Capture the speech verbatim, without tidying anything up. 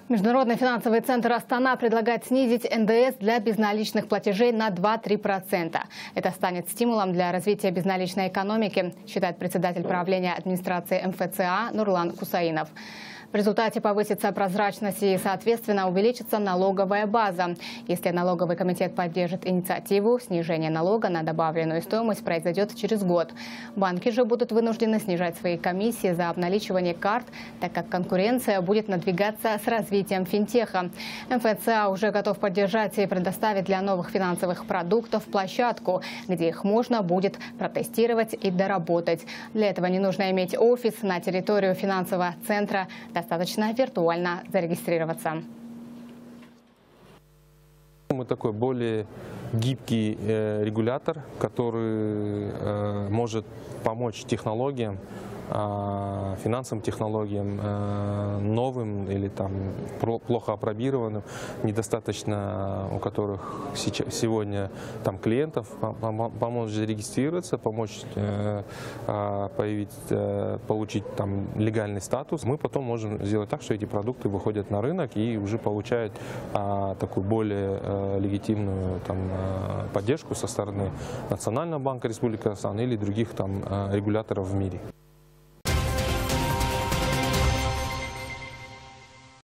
Международный финансовый центр Астана предлагает снизить эн дэ эс для безналичных платежей на два-три процента. Это станет стимулом для развития безналичной экономики, считает председатель правления администрации эм эф цэ а Нурлан Кусаинов. В результате повысится прозрачность и, соответственно, увеличится налоговая база. Если налоговый комитет поддержит инициативу, снижение налога на добавленную стоимость произойдет через год. Банки же будут вынуждены снижать свои комиссии за обналичивание карт, так как конкуренция будет надвигаться с развитием финтеха. эм эф цэ а уже готов поддержать и предоставить для новых финансовых продуктов площадку, где их можно будет протестировать и доработать. Для этого не нужно иметь офис на территорию финансового центра. Достаточно виртуально зарегистрироваться. Мы такой более гибкий э, регулятор, который э, может помочь технологиям, э, финансовым технологиям, э, новым или там плохо опробированным, недостаточно у которых сейчас, сегодня там клиентов, помочь зарегистрироваться, помочь э, появить, э, получить там легальный статус. Мы потом можем сделать так, что эти продукты выходят на рынок и уже получают э, такую более э, легитимную там, э, поддержку со стороны Национального банка Республики Казахстан или других там э, регуляторов в мире.